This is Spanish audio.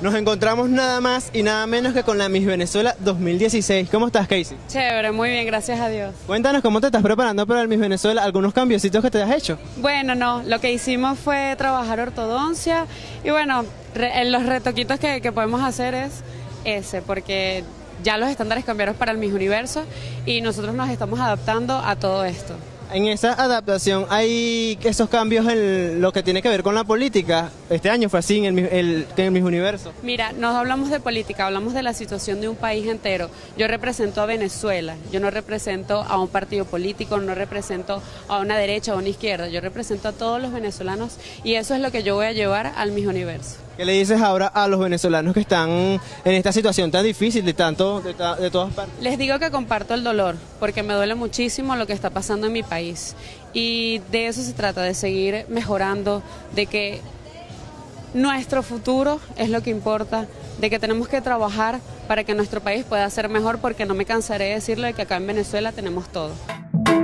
Nos encontramos nada más y nada menos que con la Miss Venezuela 2016. ¿Cómo estás, Casey? Chévere, muy bien, gracias a Dios. Cuéntanos cómo te estás preparando para el Miss Venezuela, algunos cambiositos que te has hecho. Bueno, no, lo que hicimos fue trabajar ortodoncia y bueno, los retoquitos que podemos hacer es ese, porque ya los estándares cambiaron para el Miss Universo y nosotros nos estamos adaptando a todo esto. En esa adaptación hay esos cambios en lo que tiene que ver con la política. Este año fue así en el Miss Universo. Mira, no hablamos de política, hablamos de la situación de un país entero. Yo represento a Venezuela, yo no represento a un partido político, no represento a una derecha o una izquierda, yo represento a todos los venezolanos y eso es lo que yo voy a llevar al Miss Universo. ¿Qué le dices ahora a los venezolanos que están en esta situación tan difícil de todas partes? Les digo que comparto el dolor, porque me duele muchísimo lo que está pasando en mi país. Y de eso se trata, de seguir mejorando, de que nuestro futuro es lo que importa, de que tenemos que trabajar para que nuestro país pueda ser mejor, porque no me cansaré de decirlo de que acá en Venezuela tenemos todo.